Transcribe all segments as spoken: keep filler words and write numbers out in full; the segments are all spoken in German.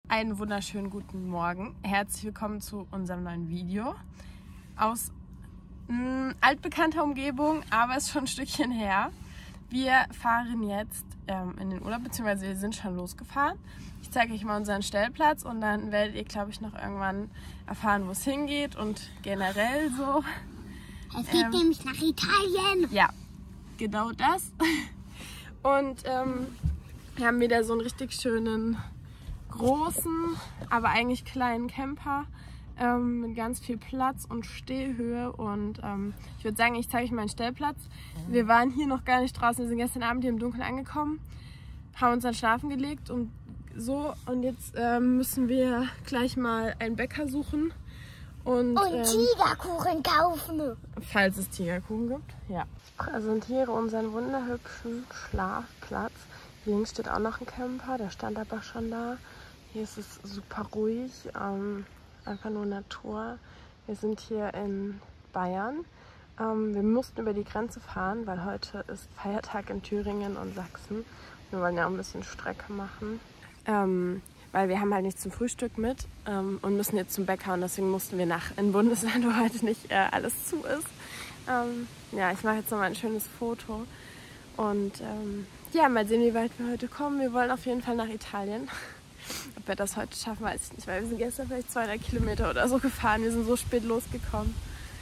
Einen wunderschönen guten Morgen. Herzlich willkommen zu unserem neuen Video aus mh, altbekannter Umgebung, aber es ist schon ein Stückchen her. Wir fahren jetzt ähm, in den Urlaub, beziehungsweise wir sind schon losgefahren. Ich zeige euch mal unseren Stellplatz und dann werdet ihr, glaube ich, noch irgendwann erfahren, wo es hingeht und generell so. Es geht ähm, nämlich nach Italien. Ja, genau das. Und ähm, wir haben wieder so einen richtig schönen, großen, aber eigentlich kleinen Camper ähm, mit ganz viel Platz und Stehhöhe. Und ähm, ich würde sagen, ich zeige euch meinen Stellplatz. Wir waren hier noch gar nicht draußen. Wir sind gestern Abend hier im Dunkeln angekommen, haben uns dann schlafen gelegt und so. Und jetzt ähm, müssen wir gleich mal einen Bäcker suchen. Und, und ähm, Tigerkuchen kaufen. Falls es Tigerkuchen gibt, ja. Ich präsentiere unseren wunderhübschen Schlafplatz. Hier links steht auch noch ein Camper, der stand aber schon da. Hier ist es super ruhig, ähm, einfach nur Natur. Wir sind hier in Bayern. Ähm, wir mussten über die Grenze fahren, weil heute ist Feiertag in Thüringen und Sachsen. Wir wollen ja auch ein bisschen Strecke machen. Ähm, weil wir haben halt nichts zum Frühstück mit ähm, und müssen jetzt zum Bäcker und deswegen mussten wir nach in Bundesland, wo heute nicht äh, alles zu ist. Ähm, ja, ich mache jetzt noch mal ein schönes Foto und ähm, ja, mal sehen, wie weit wir heute kommen. Wir wollen auf jeden Fall nach Italien. Ob wir das heute schaffen, weiß ich nicht, weil wir sind gestern vielleicht zweihundert Kilometer oder so gefahren. Wir sind so spät losgekommen.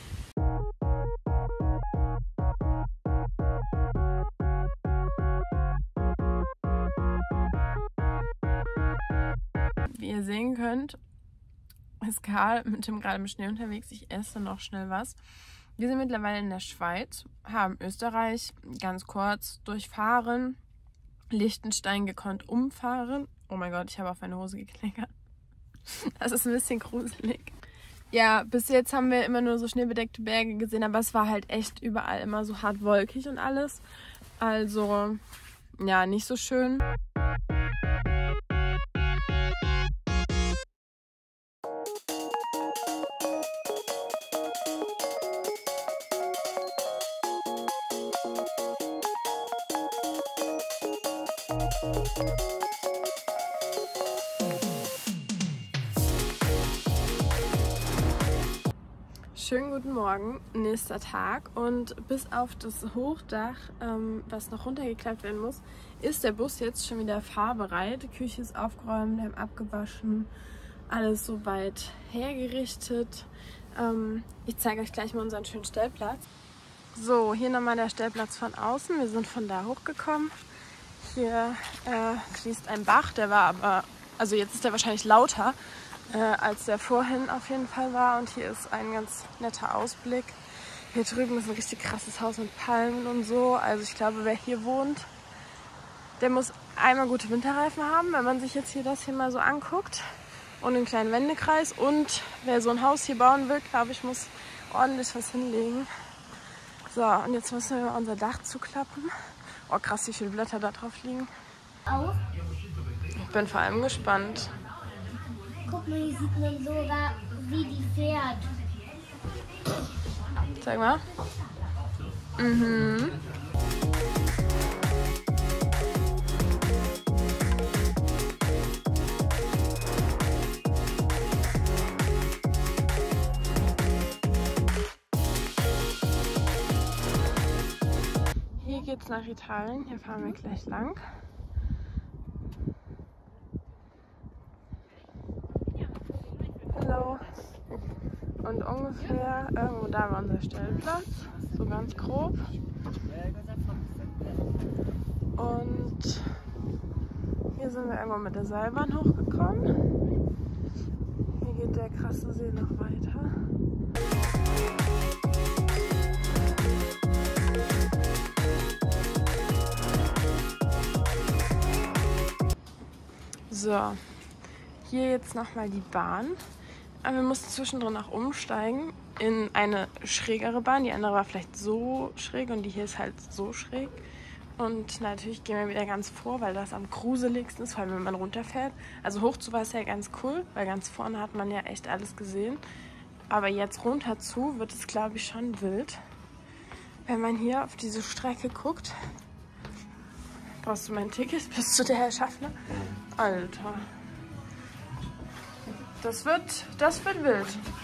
Wie ihr sehen könnt, ist Karl mit dem gerade im Schnee unterwegs. Ich esse noch schnell was. Wir sind mittlerweile in der Schweiz, haben Österreich ganz kurz durchfahren, Liechtenstein gekonnt umfahren. Oh mein Gott, ich habe auf meine Hose gekleckert. Das ist ein bisschen gruselig. Ja, bis jetzt haben wir immer nur so schneebedeckte Berge gesehen, aber es war halt echt überall immer so hart wolkig und alles. Also, ja, nicht so schön. Schönen guten Morgen, nächster Tag und bis auf das Hochdach, ähm, was noch runtergeklappt werden muss, ist der Bus jetzt schon wieder fahrbereit. Die Küche ist aufgeräumt, wir haben abgewaschen, alles soweit hergerichtet. Ähm, ich zeige euch gleich mal unseren schönen Stellplatz. So, hier nochmal der Stellplatz von außen. Wir sind von da hochgekommen. Hier äh, fließt ein Bach, der war aber, also jetzt ist der wahrscheinlich lauter, Äh, als der vorhin auf jeden Fall war. Und hier ist ein ganz netter Ausblick. Hier drüben ist ein richtig krasses Haus mit Palmen und so. Also ich glaube, wer hier wohnt, der muss einmal gute Winterreifen haben, wenn man sich jetzt hier das hier mal so anguckt. Und einen kleinen Wendekreis. Und wer so ein Haus hier bauen will, glaube ich, muss ordentlich was hinlegen. So, und jetzt müssen wir unser Dach zuklappen. Oh krass, wie viele Blätter da drauf liegen. Auch? Ich bin vor allem gespannt. Guck mal, hier sieht man sogar, wie die fährt. Zeig mal. Mhm. Hier geht's nach Italien. Hier fahren wir gleich lang. Hallo. Und ungefähr irgendwo da war unser Stellplatz, so ganz grob. Und hier sind wir irgendwann mit der Seilbahn hochgekommen. Hier geht der krasse See noch weiter. So, hier jetzt nochmal die Bahn. Aber wir mussten zwischendrin auch umsteigen in eine schrägere Bahn. Die andere war vielleicht so schräg und die hier ist halt so schräg. Und natürlich gehen wir wieder ganz vor, weil das am gruseligsten ist, vor allem wenn man runterfährt. Also hoch zu war es ja ganz cool, weil ganz vorne hat man ja echt alles gesehen. Aber jetzt runter zu wird es, glaube ich, schon wild. Wenn man hier auf diese Strecke guckt, brauchst du mein Ticket? Bist du der Herr Schaffner? Alter. Das wird, das wird wild.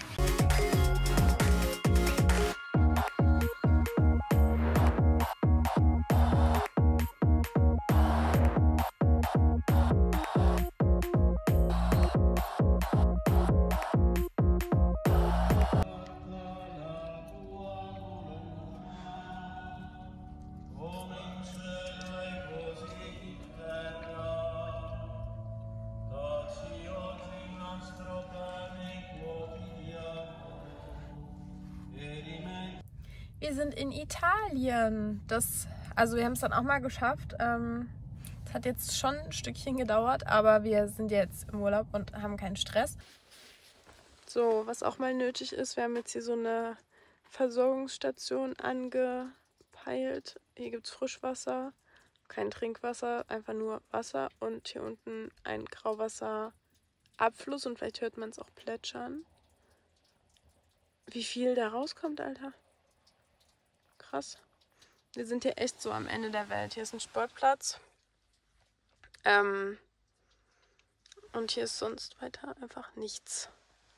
Wir sind in Italien. Das, also wir haben es dann auch mal geschafft. Es ähm, hat jetzt schon ein Stückchen gedauert, aber wir sind jetzt im Urlaub und haben keinen Stress. So, was auch mal nötig ist, wir haben jetzt hier so eine Versorgungsstation angepeilt. Hier gibt es Frischwasser, kein Trinkwasser, einfach nur Wasser und hier unten ein Grauwasserabfluss und vielleicht hört man es auch plätschern. Wie viel da rauskommt, Alter. Krass. Wir sind hier echt so am Ende der Welt. Hier ist ein Sportplatz. Ähm, und hier ist sonst weiter einfach nichts.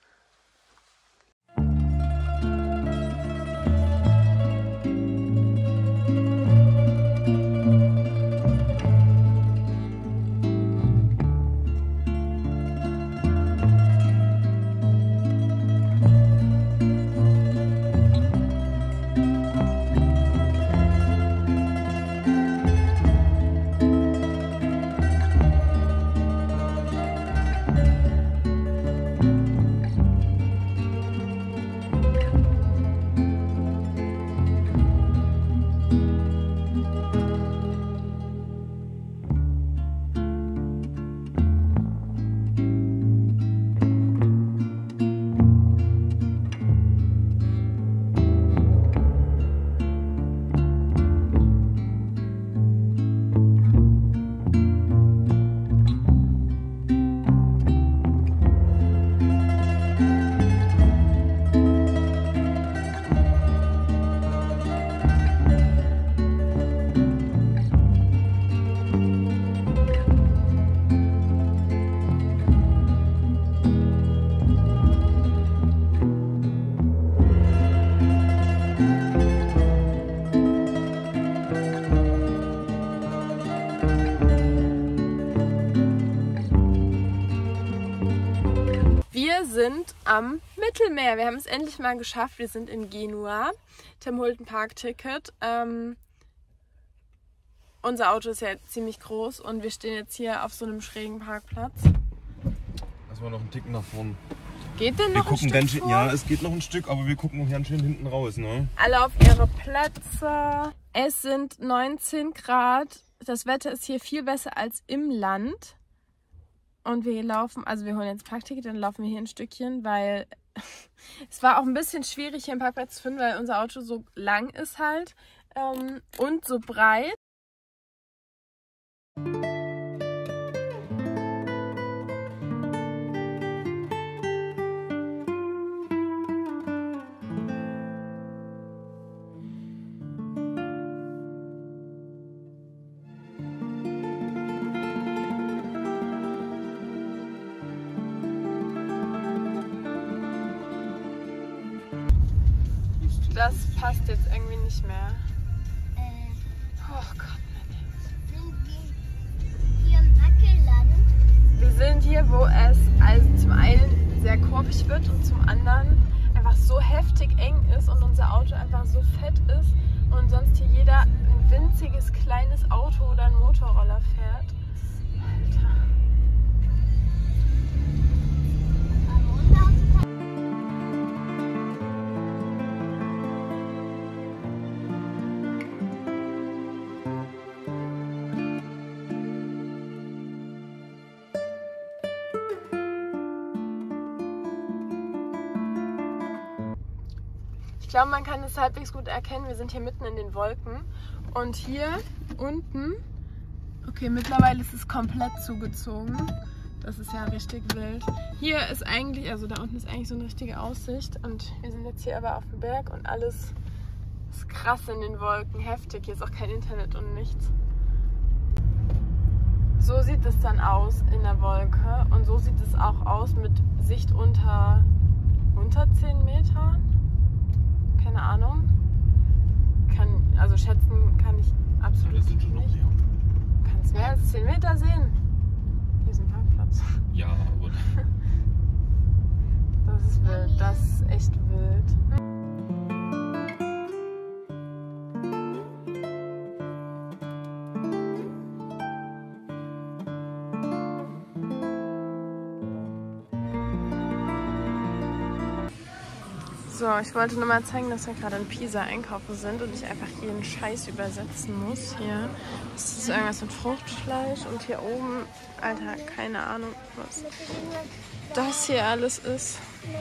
Wir sind am Mittelmeer. Wir haben es endlich mal geschafft. Wir sind in Genua. Tim holt ein Parkticket. Ähm, unser Auto ist ja jetzt ziemlich groß und wir stehen jetzt hier auf so einem schrägen Parkplatz. Lass mal noch einen Tick nach vorn. Geht denn noch wir gucken ein ganz Stück schön, vor? Ja, es geht noch ein Stück, aber wir gucken noch ganz schön hinten raus, ne? Alle auf ihre Plätze. Es sind neunzehn Grad. Das Wetter ist hier viel besser als im Land. Und wir laufen, also wir holen jetzt Parkticket, dann laufen wir hier ein Stückchen, weil es war auch ein bisschen schwierig, hier einen Parkplatz zu finden, weil unser Auto so lang ist halt ähm, und so breit. Das passt jetzt irgendwie nicht mehr. Äh, Oh Gott, mein Herz. sind wir hier im Wackelland? Wir sind hier, wo es also zum einen sehr kurvig wird und zum anderen einfach so heftig eng ist und unser Auto einfach so fett ist und sonst hier jeder ein winziges kleines Auto oder ein Motorroller fährt. Alter. Ich glaube, man kann es halbwegs gut erkennen. Wir sind hier mitten in den Wolken und hier unten, okay, mittlerweile ist es komplett zugezogen. Das ist ja richtig wild. Hier ist eigentlich, also da unten ist eigentlich so eine richtige Aussicht und wir sind jetzt hier aber auf dem Berg und alles ist krass in den Wolken, heftig. Hier ist auch kein Internet und nichts. So sieht es dann aus in der Wolke und so sieht es auch aus mit Sicht unter, unter zehn Metern. Keine Ahnung. Kann, also schätzen kann ich absolut Ja, das sind schon noch nicht. mehr. Du kannst mehr als zehn Meter sehen. Hier ist ein Parkplatz. Ja, aber Das ist wild, das ist echt wild. So, ich wollte nur mal zeigen, dass wir gerade in Pisa einkaufen sind und ich einfach jeden Scheiß übersetzen muss. Hier, das ist irgendwas mit Fruchtfleisch und hier oben, Alter, keine Ahnung, was das hier alles ist.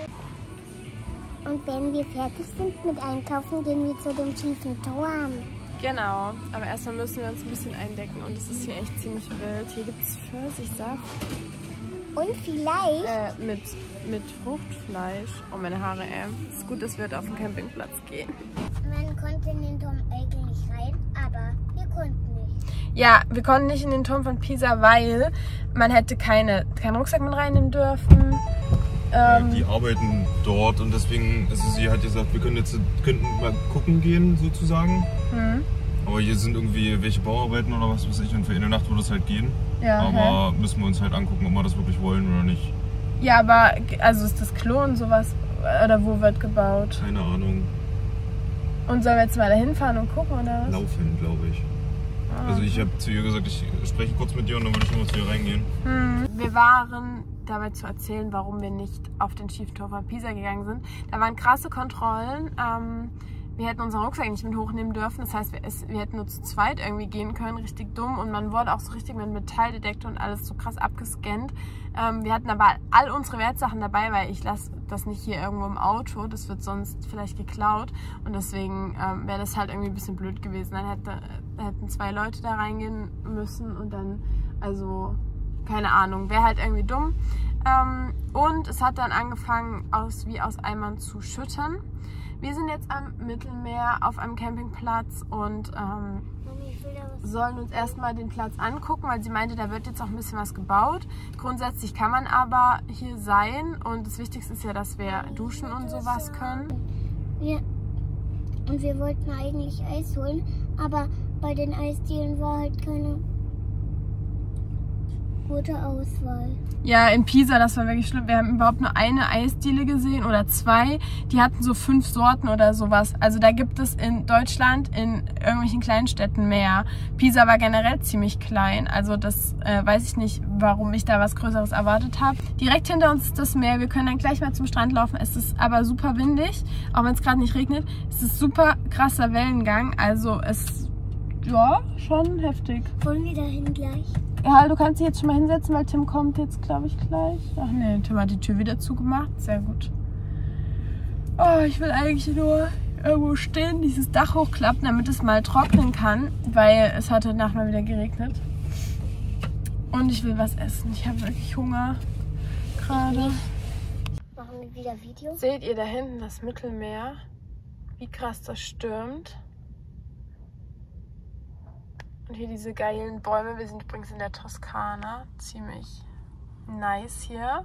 Und wenn wir fertig sind mit Einkaufen, gehen wir zu dem schiefen Turm. Genau, aber erstmal müssen wir uns ein bisschen eindecken und es ist hier echt ziemlich wild. Hier gibt es Pfirsichsaft. Und vielleicht... Äh, mit, mit Fruchtfleisch. Oh, meine Haare, ey. Es ist gut, dass wir heute auf den Campingplatz gehen. Man konnte in den Turm eigentlich rein, aber wir konnten nicht. Ja, wir konnten nicht in den Turm von Pisa, weil man hätte keine, keinen Rucksack mit reinnehmen dürfen. Ähm, die arbeiten dort und deswegen, also sie hat gesagt, wir können jetzt könnten mal gucken gehen sozusagen. hm. Aber hier sind irgendwie welche Bauarbeiten oder was weiß ich und für eine Nacht würde es halt gehen. Ja, aber hä? Müssen wir uns halt angucken, ob wir das wirklich wollen oder nicht. Ja, aber also ist das Klo und sowas oder wo wird gebaut? Keine Ahnung. Und sollen wir jetzt mal da hinfahren und gucken oder was? Laufen, glaube ich. Ah. Also ich habe zu ihr gesagt, ich spreche kurz mit dir und dann würde ich nochmal zu ihr reingehen. Hm. Wir waren dabei zu erzählen, warum wir nicht auf den schiefen Turm von Pisa gegangen sind. Da waren krasse Kontrollen. Ähm, wir hätten unseren Rucksack nicht mit hochnehmen dürfen. Das heißt, wir, es, wir hätten nur zu zweit irgendwie gehen können. Richtig dumm. Und man wurde auch so richtig mit Metalldetektor und alles so krass abgescannt. Ähm, wir hatten aber all unsere Wertsachen dabei, weil ich lasse das nicht hier irgendwo im Auto. Das wird sonst vielleicht geklaut. Und deswegen ähm, wäre das halt irgendwie ein bisschen blöd gewesen. Dann hätte, hätten zwei Leute da reingehen müssen und dann, also... keine Ahnung, wäre halt irgendwie dumm. Ähm, und es hat dann angefangen, aus, wie aus Eimern zu schütten. Wir sind jetzt am Mittelmeer auf einem Campingplatz und ähm, sollen uns erstmal den Platz angucken, weil sie meinte, da wird jetzt auch ein bisschen was gebaut. Grundsätzlich kann man aber hier sein und das Wichtigste ist ja, dass wir duschen und sowas können. Ja. Und wir wollten eigentlich Eis holen, aber bei den Eisdielen war halt keine gute Auswahl. Ja, in Pisa, das war wirklich schlimm. Wir haben überhaupt nur eine Eisdiele gesehen oder zwei. Die hatten so fünf Sorten oder sowas. Also da gibt es in Deutschland in irgendwelchen kleinen Städten mehr. Pisa war generell ziemlich klein. Also das äh, weiß ich nicht, warum ich da was Größeres erwartet habe. Direkt hinter uns ist das Meer. Wir können dann gleich mal zum Strand laufen. Es ist aber super windig, auch wenn es gerade nicht regnet. Es ist super krasser Wellengang. Also es, ja, schon heftig. Wollen wir dahin gleich? Ja, du kannst dich jetzt schon mal hinsetzen, weil Tim kommt jetzt, glaube ich, gleich. Ach nee, Tim hat die Tür wieder zugemacht. Sehr gut. Oh, ich will eigentlich nur irgendwo stehen, dieses Dach hochklappen, damit es mal trocknen kann, weil es hat heute Nacht mal wieder geregnet. Und ich will was essen. Ich habe wirklich Hunger gerade. Machen wir wieder Video? Seht ihr da hinten das Mittelmeer? Wie krass das stürmt. Und hier diese geilen Bäume. Wir sind übrigens in der Toskana. Ziemlich nice hier.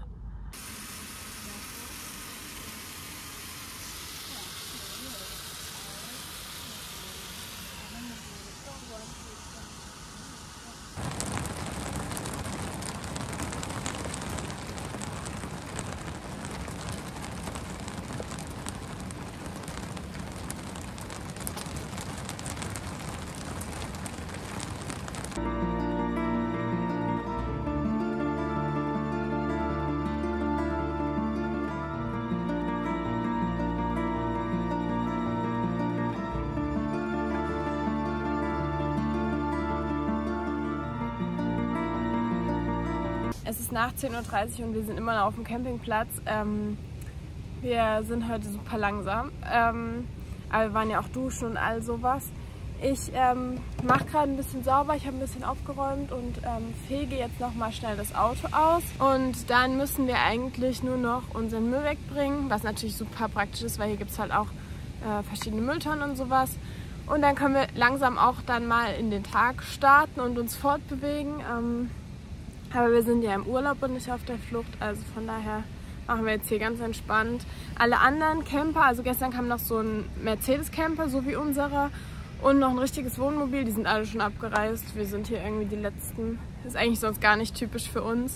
Es ist nach zehn Uhr dreißig und wir sind immer noch auf dem Campingplatz. Ähm, wir sind heute super langsam, ähm, aber wir waren ja auch duschen und all sowas. Ich ähm, mache gerade ein bisschen sauber, ich habe ein bisschen aufgeräumt und ähm, fege jetzt nochmal schnell das Auto aus. Und dann müssen wir eigentlich nur noch unseren Müll wegbringen, was natürlich super praktisch ist, weil hier gibt es halt auch äh, verschiedene Mülltonnen und sowas. Und dann können wir langsam auch dann mal in den Tag starten und uns fortbewegen. Ähm, Aber wir sind ja im Urlaub und nicht auf der Flucht, also von daher machen wir jetzt hier ganz entspannt. Alle anderen Camper, also gestern kam noch so ein Mercedes-Camper, so wie unserer, und noch ein richtiges Wohnmobil, die sind alle schon abgereist. Wir sind hier irgendwie die Letzten. Ist eigentlich sonst gar nicht typisch für uns.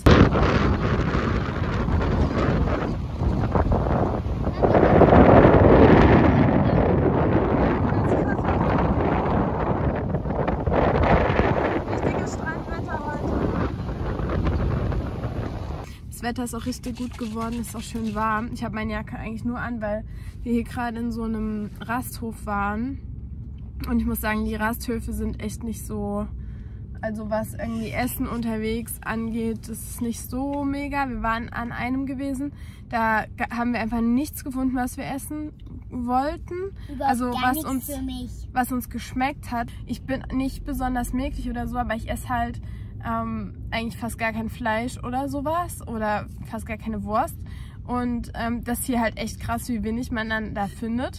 Das Wetter ist auch richtig gut geworden, ist auch schön warm. Ich habe meine Jacke eigentlich nur an, weil wir hier gerade in so einem Rasthof waren. Und ich muss sagen, die Rasthöfe sind echt nicht so, also was irgendwie Essen unterwegs angeht, das ist nicht so mega. Wir waren an einem gewesen, da haben wir einfach nichts gefunden, was wir essen wollten. Überhaupt also gar was nichts uns, für mich. was uns geschmeckt hat. Ich bin nicht besonders mäglich oder so, aber ich esse halt ähm, eigentlich fast gar kein Fleisch oder sowas oder fast gar keine Wurst. Und ähm, das hier halt echt krass, wie wenig man dann da findet.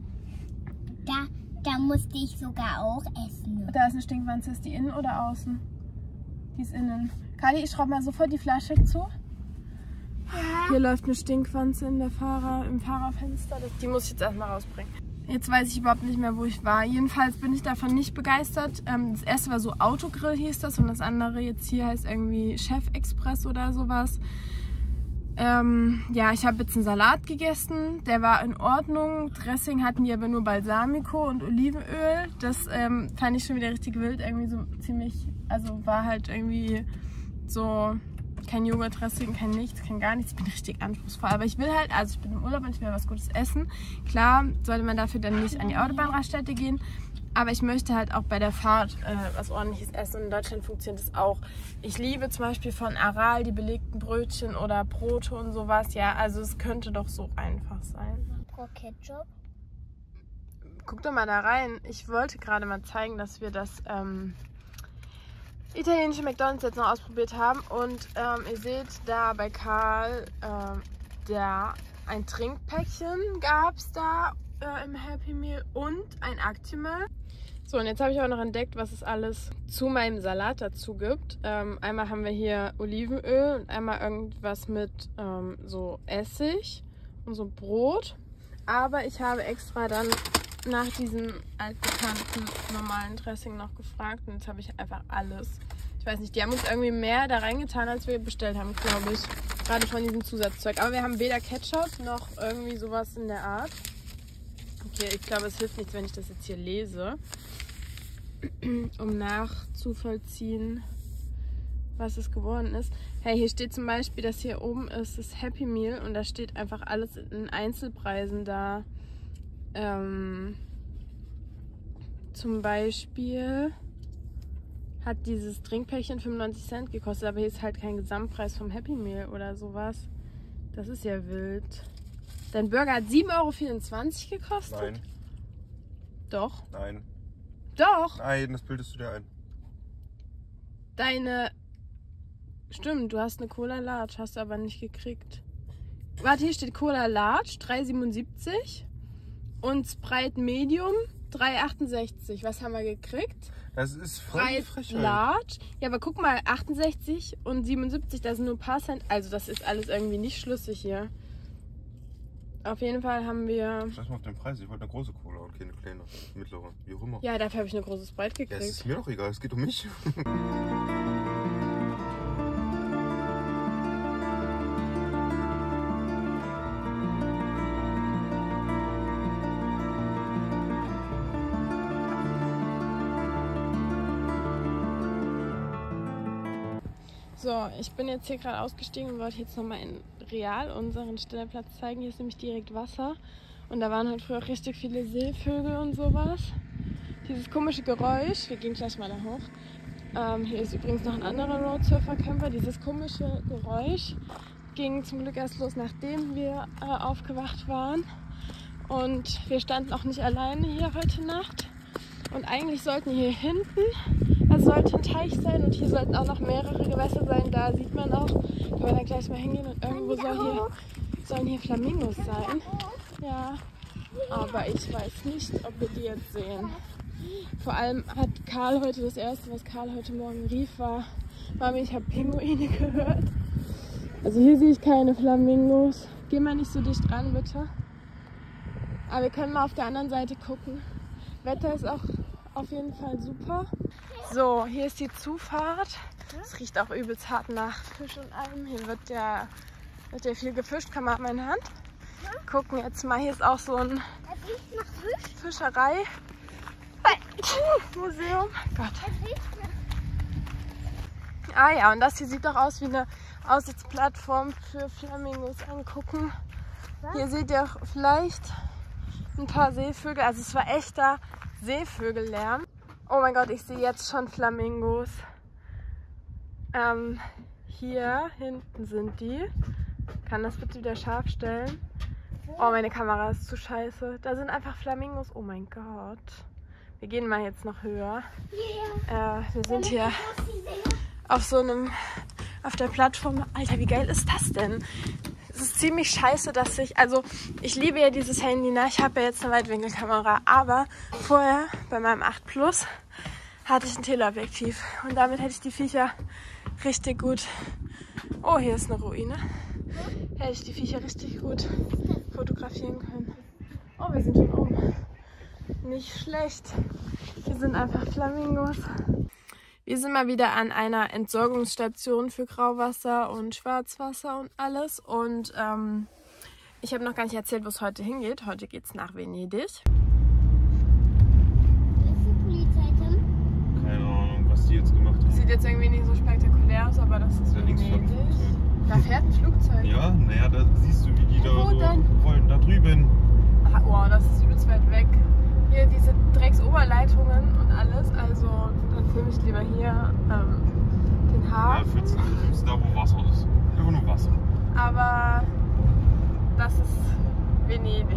Da, da musste ich sogar auch essen. Da ist eine Stinkwanze. Ist die innen oder außen? Die ist innen. Kali, ich schraube mal sofort die Flasche zu. Ja. Hier läuft eine Stinkwanze in der Fahrer, im Fahrerfenster. Das, die muss ich jetzt erstmal rausbringen. Jetzt weiß ich überhaupt nicht mehr, wo ich war. Jedenfalls bin ich davon nicht begeistert. Das erste war so Autogrill hieß das und das andere jetzt hier heißt irgendwie Chef Express oder sowas. Ähm, ja, ich habe jetzt einen Salat gegessen, der war in Ordnung. Dressing hatten die aber nur Balsamico und Olivenöl. Das ähm, fand ich schon wieder richtig wild, irgendwie so ziemlich, also war halt irgendwie so kein Joghurt-Dressing, kein nichts, kein gar nichts. Ich bin richtig anspruchsvoll, aber ich will halt, also ich bin im Urlaub und ich will was Gutes essen. Klar, sollte man dafür dann nicht an die Autobahnraststätte gehen. Aber ich möchte halt auch bei der Fahrt äh, was Ordentliches essen und in Deutschland funktioniert das auch. Ich liebe zum Beispiel von Aral die belegten Brötchen oder Brote und sowas. Ja, also es könnte doch so einfach sein. Pro Ketchup. Guck doch mal da rein. Ich wollte gerade mal zeigen, dass wir das ähm, italienische McDonald's jetzt noch ausprobiert haben. Und ähm, ihr seht da bei Karl, ähm, der ein Trinkpäckchen gab es da äh, im Happy Meal und ein Actimel. So, und jetzt habe ich auch noch entdeckt, was es alles zu meinem Salat dazu gibt. Ähm, einmal haben wir hier Olivenöl und einmal irgendwas mit ähm, so Essig und so Brot. Aber ich habe extra dann nach diesem altbekannten normalen Dressing noch gefragt und jetzt habe ich einfach alles. Ich weiß nicht, die haben uns irgendwie mehr da reingetan, als wir bestellt haben, glaube ich. Gerade von diesem Zusatzzeug. Aber wir haben weder Ketchup noch irgendwie sowas in der Art. Okay, ich glaube, es hilft nichts, wenn ich das jetzt hier lese, um nachzuvollziehen, was es geworden ist. Hey, hier steht zum Beispiel, dass hier oben ist das Happy Meal und da steht einfach alles in Einzelpreisen da. Ähm, zum Beispiel hat dieses Trinkpäckchen fünfundneunzig Cent gekostet, aber hier ist halt kein Gesamtpreis vom Happy Meal oder sowas. Das ist ja wild. Dein Burger hat sieben Euro vierundzwanzig gekostet? Nein. Doch. Nein. Doch. Nein, das bildest du dir ein. Deine... Stimmt, du hast eine Cola Large, hast du aber nicht gekriegt. Warte, hier steht Cola Large, drei siebenundsiebzig. Und Sprite Medium, drei achtundsechzig. Was haben wir gekriegt? Das ist voll Sprite Frechheit. Large. Ja, aber guck mal, achtundsechzig und siebenundsiebzig, da sind nur ein paar Cent. Also das ist alles irgendwie nicht schlüssig hier. Auf jeden Fall haben wir... Scheiß mal auf den Preis. Ich wollte eine große Cola und keine kleine, mittlere. Wie auch immer. Ja, dafür habe ich eine große Sprite gekriegt. Ja, es ist mir doch egal. Es geht um mich. So, ich bin jetzt hier gerade ausgestiegen und wollte jetzt nochmal in Real unseren Stellplatz zeigen. Hier ist nämlich direkt Wasser und da waren halt früher auch richtig viele Seevögel und sowas. Dieses komische Geräusch, wir gehen gleich mal da hoch. Ähm, hier ist übrigens noch ein anderer Roadsurfer-Camper. Dieses komische Geräusch ging zum Glück erst los, nachdem wir äh, aufgewacht waren. Und wir standen auch nicht alleine hier heute Nacht. Und eigentlich sollten hier hinten, also sollte ein Teich sein und hier sollten auch noch mehrere Gewässer sein. Da sieht man auch, können wir dann gleich mal hingehen und irgendwo soll hier, sollen hier Flamingos sein. Ja, aber ich weiß nicht, ob wir die jetzt sehen. Vor allem hat Karl heute das erste, was Karl heute Morgen rief, war, Mami, ich habe Pinguine gehört. Also hier sehe ich keine Flamingos. Geh mal nicht so dicht ran, bitte. Aber wir können mal auf der anderen Seite gucken. Wetter ist auch auf jeden Fall super. So, hier ist die Zufahrt. Es riecht auch übelst hart nach Fisch und allem. Hier wird ja, wird ja viel gefischt. Kann man meine Hand gucken jetzt mal. Hier ist auch so ein Fischerei Museum. Gott. Ah ja, und das hier sieht doch aus wie eine Aussichtsplattform für Flamingos angucken. Hier seht ihr auch vielleicht ein paar Seevögel. Also es war echter Seevögellärm. Oh mein Gott, ich sehe jetzt schon Flamingos. Ähm, hier hinten sind die. Kann das bitte wieder scharf stellen? Oh, meine Kamera ist zu scheiße. Da sind einfach Flamingos. Oh mein Gott. Wir gehen mal jetzt noch höher. Äh, wir sind hier auf so einem, auf der Plattform. Alter, wie geil ist das denn? Es ist ziemlich scheiße, dass ich, also ich liebe ja dieses Handy, ne? Ich habe ja jetzt eine Weitwinkelkamera, aber vorher bei meinem acht Plus hatte ich ein Teleobjektiv und damit hätte ich die Viecher richtig gut, oh, hier ist eine Ruine, hätte ich die Viecher richtig gut fotografieren können. Oh, wir sind schon oben. Nicht schlecht. Hier sind einfach Flamingos. Wir sind mal wieder an einer Entsorgungsstation für Grauwasser und Schwarzwasser und alles. Und ähm, ich habe noch gar nicht erzählt, wo es heute hingeht. Heute geht es nach Venedig. Keine Ahnung, was die jetzt gemacht haben. Sieht jetzt irgendwie nicht so spektakulär aus, aber das ist Da links fährt ein Venedig. Flugzeug. Da fährt ein Flugzeug. Ja, naja, da siehst du, wie die da Wo so denn? wollen. Da drüben. Ah, oh, das ist übelst weit weg. Hier diese Drecksoberleitungen und alles. Also dann filme ich lieber hier ähm, den Ja, Hafen. vierzehn ist da, wo Wasser ist. Einfach nur Wasser. Aber das ist Venedig.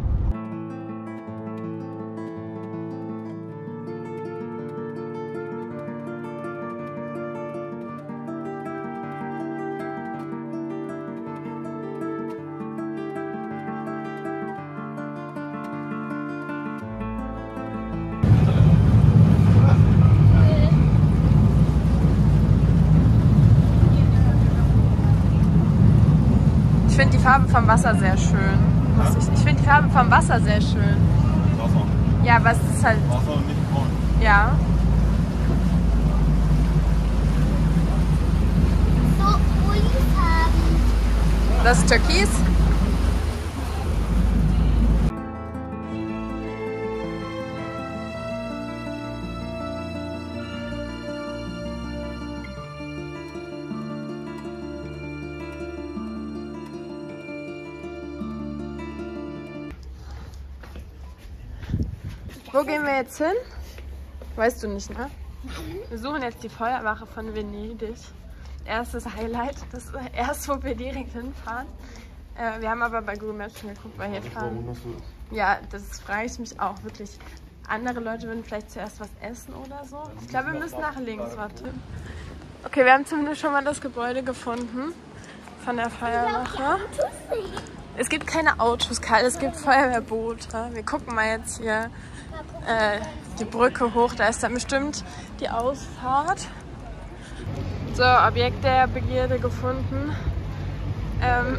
Ich finde die Farbe vom Wasser sehr schön. Muss ich ich finde die Farbe vom Wasser sehr schön. Wasser. Ja, aber es ist halt. Wasser und nicht braun. Ja. So Olifarben. Das ist Türkis. Wo gehen wir jetzt hin? Weißt du nicht, ne? Wir suchen jetzt die Feuerwache von Venedig. Erstes Highlight, das erst, wo wir direkt hinfahren. Äh, wir haben aber bei Google Maps schon geguckt, weil hier fahren. Warum das so ist? Ja, das frage ich mich auch wirklich. Andere Leute würden vielleicht zuerst was essen oder so. Ich glaube, wir müssen nach links, warte. Okay, wir haben zumindest schon mal das Gebäude gefunden von der Feuerwache. Es gibt keine Autos, Karl, es gibt Feuerwehrboote. Wir gucken mal jetzt hier äh, die Brücke hoch, da ist dann bestimmt die Ausfahrt. So, Objekt der Begierde gefunden. Ähm,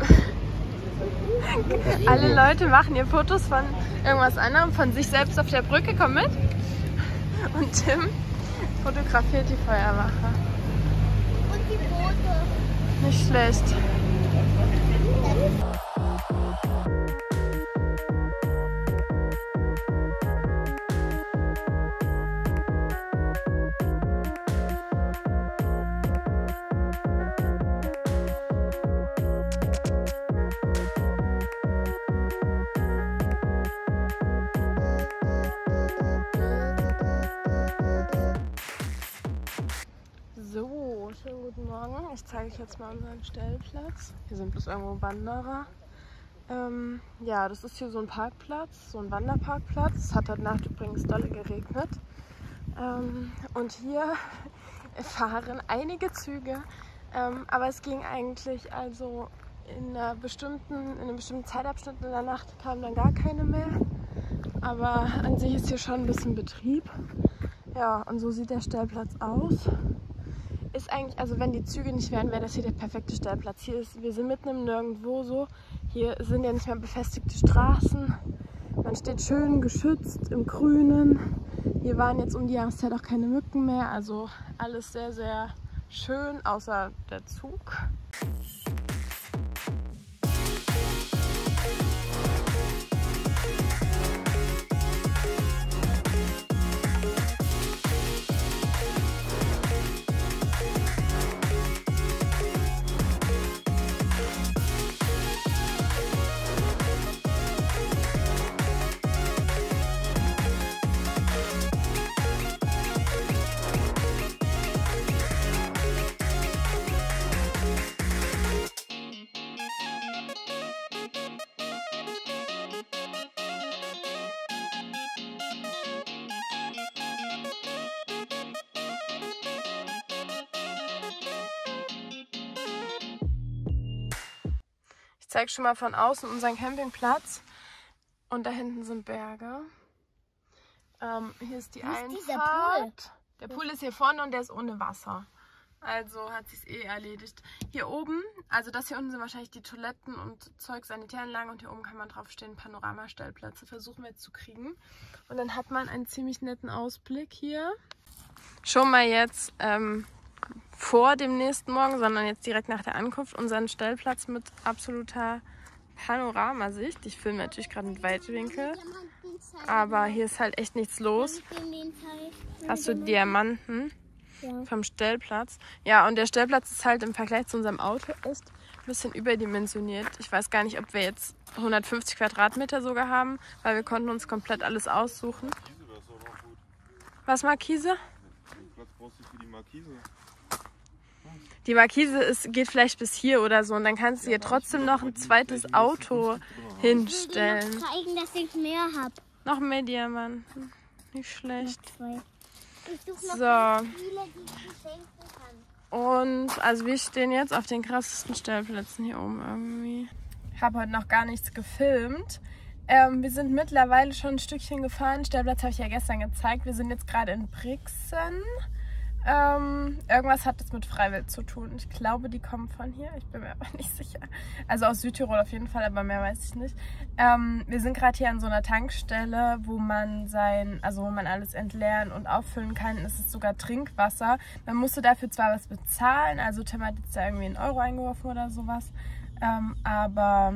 alle Leute machen hier Fotos von irgendwas anderem, von sich selbst auf der Brücke. Komm mit. Und Tim fotografiert die Feuerwache. Und die Boote. Nicht schlecht. So, schönen guten Morgen. Ich zeige euch jetzt mal unseren Stellplatz. Hier sind bloß irgendwo Wanderer. Ähm, ja, das ist hier so ein Parkplatz, so ein Wanderparkplatz. Es hat heute Nacht übrigens dolle geregnet. Ähm, und hier fahren einige Züge, ähm, aber es ging eigentlich, also in, einer bestimmten, in einem bestimmten Zeitabschnitt in der Nacht kamen dann gar keine mehr. Aber an sich ist hier schon ein bisschen Betrieb. Ja, und so sieht der Stellplatz aus. ist eigentlich, also wenn die Züge nicht wären, wäre das hier der perfekte Stellplatz. Hier ist, wir sind mitten im Nirgendwo so. Hier sind ja nicht mehr befestigte Straßen. Man steht schön geschützt im Grünen. Hier waren jetzt um die Jahreszeit auch keine Mücken mehr. Also alles sehr, sehr schön, außer der Zug. Ich zeige schon mal von außen unseren Campingplatz. Und da hinten sind Berge. Ähm, hier ist die Wo ist Einfahrt. dieser Pool? Der Pool ist hier vorne und der ist ohne Wasser. Also hat sich's eh erledigt. Hier oben, also das hier unten sind wahrscheinlich die Toiletten und Zeug, Sanitäranlagen. Und hier oben kann man draufstehen, Panoramastellplätze versuchen wir jetzt zu kriegen. Und dann hat man einen ziemlich netten Ausblick hier. Schon mal jetzt ähm, vor dem nächsten Morgen, sondern jetzt direkt nach der Ankunft unseren Stellplatz mit absoluter Panoramasicht. Ich filme natürlich gerade mit Weitwinkel, aber hier ist halt echt nichts los. Hast du Diamanten vom Stellplatz? Ja, und der Stellplatz ist halt im Vergleich zu unserem Auto echt ein bisschen überdimensioniert. Ich weiß gar nicht, ob wir jetzt hundertfünfzig Quadratmeter sogar haben, weil wir konnten uns komplett alles aussuchen. Was, Markise? Platz brauchst du für die Markise. Die Markise ist, geht vielleicht bis hier oder so und dann kannst du hier trotzdem noch ein zweites Auto hinstellen. Ich will dir noch zeigen, dass ich mehr habe. Noch mehr Diamanten. Nicht schlecht. Ich suche noch So. ganz viele, die ich schenken kann. Und also wir stehen jetzt auf den krassesten Stellplätzen hier oben irgendwie. Ich habe heute noch gar nichts gefilmt. Ähm, wir sind mittlerweile schon ein Stückchen gefahren. Stellplatz habe ich ja gestern gezeigt. Wir sind jetzt gerade in Brixen. Ähm, irgendwas hat das mit Freiwild zu tun. Ich glaube, die kommen von hier. Ich bin mir aber nicht sicher. Also aus Südtirol auf jeden Fall, aber mehr weiß ich nicht. Ähm, wir sind gerade hier an so einer Tankstelle, wo man sein, also wo man alles entleeren und auffüllen kann. Es ist sogar Trinkwasser. Man musste dafür zwar was bezahlen, also Tim hat jetzt da irgendwie einen Euro eingeworfen oder sowas. Ähm, aber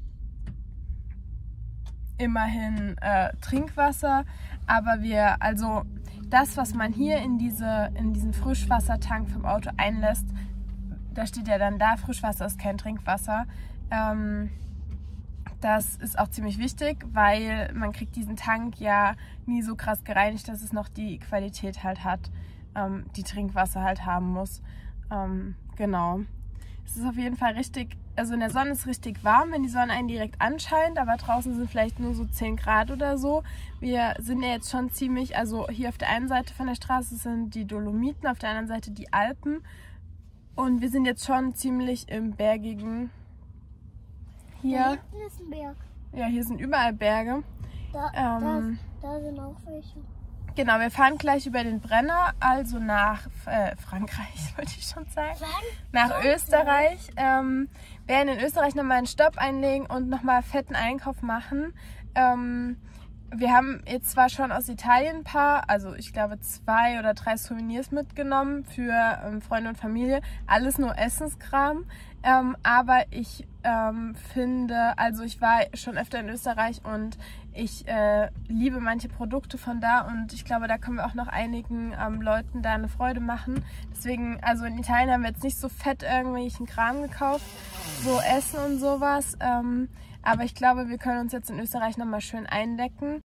immerhin äh, Trinkwasser. Aber wir, also das, was man hier in, diese, in diesen Frischwassertank vom Auto einlässt, da steht ja dann da, Frischwasser ist kein Trinkwasser. Ähm, das ist auch ziemlich wichtig, weil man kriegt diesen Tank ja nie so krass gereinigt, dass es noch die Qualität halt hat, ähm, die Trinkwasser halt haben muss. Ähm, genau. Es ist auf jeden Fall richtig, also in der Sonne ist es richtig warm, wenn die Sonne einen direkt anscheint, aber draußen sind vielleicht nur so zehn Grad oder so. Wir sind ja jetzt schon ziemlich, also hier auf der einen Seite von der Straße sind die Dolomiten, auf der anderen Seite die Alpen. Und wir sind jetzt schon ziemlich im Bergigen. Hier. Da hinten ist ein Berg. Ja, hier sind überall Berge. Da, Ähm, da, da sind auch welche. Genau, wir fahren gleich über den Brenner, also nach äh, Frankreich, wollte ich schon sagen. Nach Frankreich. Österreich. Ähm, werden in Österreich nochmal einen Stopp einlegen und nochmal fetten Einkauf machen. Ähm, wir haben jetzt zwar schon aus Italien ein paar, also ich glaube zwei oder drei Souvenirs mitgenommen für ähm, Freunde und Familie. Alles nur Essenskram. Ähm, aber ich ähm, finde, also ich war schon öfter in Österreich und ich äh, liebe manche Produkte von da und ich glaube, da können wir auch noch einigen ähm, Leuten da eine Freude machen. Deswegen, also in Italien haben wir jetzt nicht so fett irgendwelchen Kram gekauft, so Essen und sowas. Ähm, aber ich glaube, wir können uns jetzt in Österreich nochmal schön eindecken.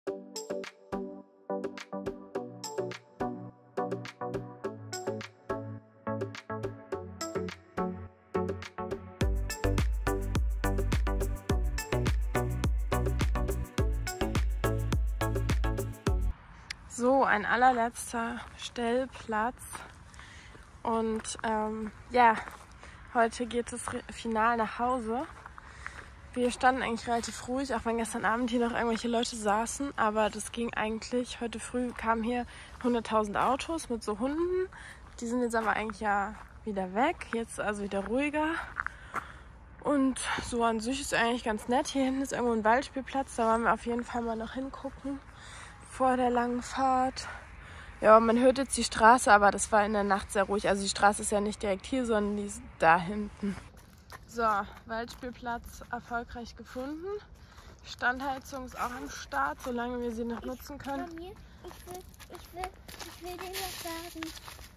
So, ein allerletzter Stellplatz und ähm, ja, heute geht es final nach Hause. Wir standen eigentlich relativ ruhig, auch wenn gestern Abend hier noch irgendwelche Leute saßen, aber das ging eigentlich. Heute früh kamen hier hunderttausend Autos mit so Hunden Die sind jetzt aber eigentlich ja wieder weg. Jetzt also wieder ruhiger. Und so an sich ist eigentlich ganz nett. Hier hinten ist irgendwo ein Waldspielplatz. Da wollen wir auf jeden Fall mal noch hingucken vor der langen Fahrt. Ja, man hört jetzt die Straße, aber das war in der Nacht sehr ruhig. Also die Straße ist ja nicht direkt hier, sondern die ist da hinten. So, Waldspielplatz erfolgreich gefunden. Standheizung ist auch am Start, solange wir sie noch nutzen können. Ich will, ich will, ich will dir was sagen.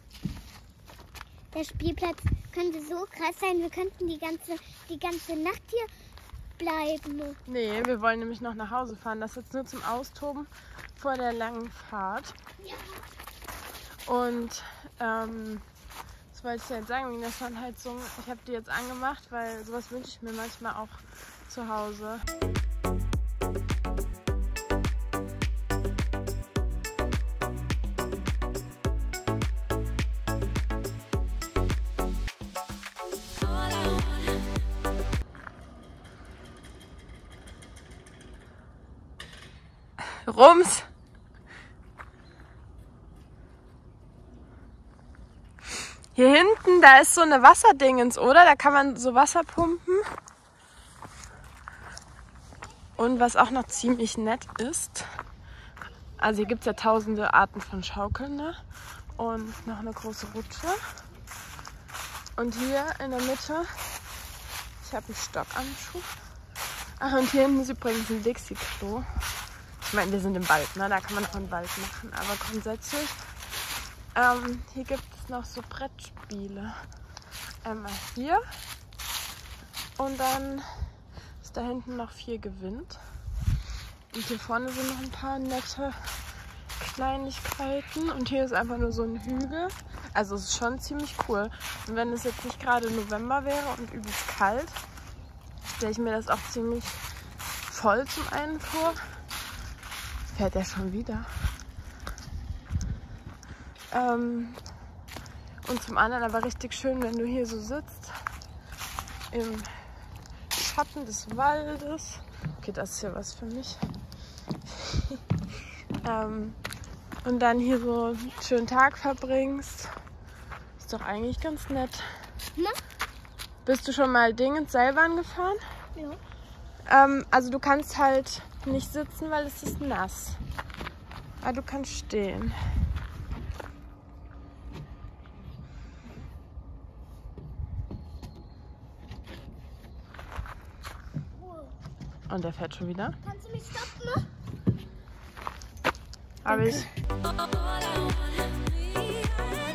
Der Spielplatz könnte so krass sein, wir könnten die ganze, die ganze Nacht hier bleiben. Nee, wir wollen nämlich noch nach Hause fahren. Das ist jetzt nur zum Austoben vor der langen Fahrt. Ja. Und ähm, was wollte ich dir jetzt sagen wegen der Standheizung? Ich habe die jetzt angemacht, weil sowas wünsche ich mir manchmal auch zu Hause. Rums! Hier hinten, da ist so eine Wasserdingens, oder? Da kann man so Wasser pumpen. Und was auch noch ziemlich nett ist, also hier gibt es ja tausende Arten von Schaukeln, ne? Und noch eine große Rutsche. Und hier in der Mitte, ich habe einen Stockanzug. Ach, und hier hinten ist übrigens ein Dixie-Klo. Ich meine, wir sind im Wald, ne? Da kann man auch im Wald machen. Aber grundsätzlich, ähm, hier gibt es noch so Brettspiele. Einmal hier. Und dann ist da hinten noch vier gewinnt. Und hier vorne sind noch ein paar nette Kleinigkeiten. Und hier ist einfach nur so ein Hügel. Also es ist schon ziemlich cool. Und wenn es jetzt nicht gerade November wäre und übelst kalt, stelle ich mir das auch ziemlich voll zum einen vor. Fährt er schon wieder. Ähm, und zum anderen aber richtig schön, wenn du hier so sitzt, im Schatten des Waldes. Okay, das ist ja was für mich. ähm, und dann hier so einen schönen Tag verbringst. Ist doch eigentlich ganz nett. Na? Bist du schon mal Dingens Seilbahn gefahren? Ja. Ähm, also du kannst halt nicht sitzen, weil es ist nass. Aber du kannst stehen. Und der fährt schon wieder. Kannst du mich stoppen? Habe ich. Danke.